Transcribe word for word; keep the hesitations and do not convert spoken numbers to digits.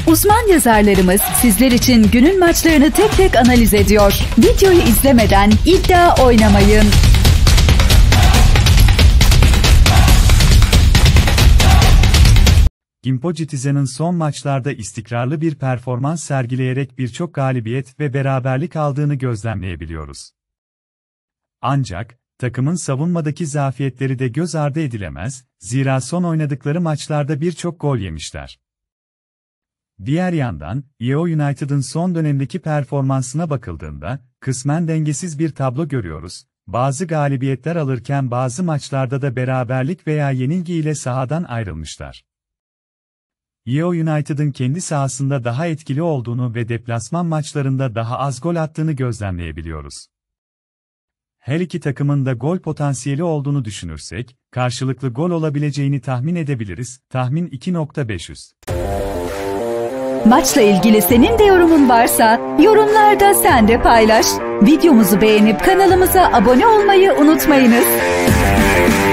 Uzman yazarlarımız sizler için günün maçlarını tek tek analiz ediyor. Videoyu izlemeden iddia oynamayın. Gimpo Citizen'ın son maçlarda istikrarlı bir performans sergileyerek birçok galibiyet ve beraberlik aldığını gözlemleyebiliyoruz. Ancak, takımın savunmadaki zafiyetleri de göz ardı edilemez, zira son oynadıkları maçlarda birçok gol yemişler. Diğer yandan, Yeo United'ın son dönemdeki performansına bakıldığında, kısmen dengesiz bir tablo görüyoruz. Bazı galibiyetler alırken bazı maçlarda da beraberlik veya yenilgiyle sahadan ayrılmışlar. Yeo United'ın kendi sahasında daha etkili olduğunu ve deplasman maçlarında daha az gol attığını gözlemleyebiliyoruz. Her iki takımın da gol potansiyeli olduğunu düşünürsek, karşılıklı gol olabileceğini tahmin edebiliriz. Tahmin iki nokta beş yüz. Maçla ilgili senin de yorumun varsa, yorumlarda sen de paylaş. Videomuzu beğenip kanalımıza abone olmayı unutmayınız.